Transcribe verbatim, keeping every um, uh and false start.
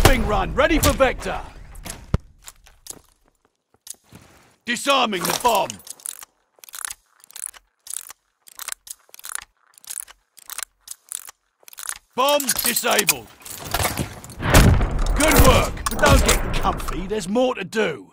Bombing run, ready for Vector. Disarming the bomb. Bomb disabled. Good work, but don't get comfy, there's more to do.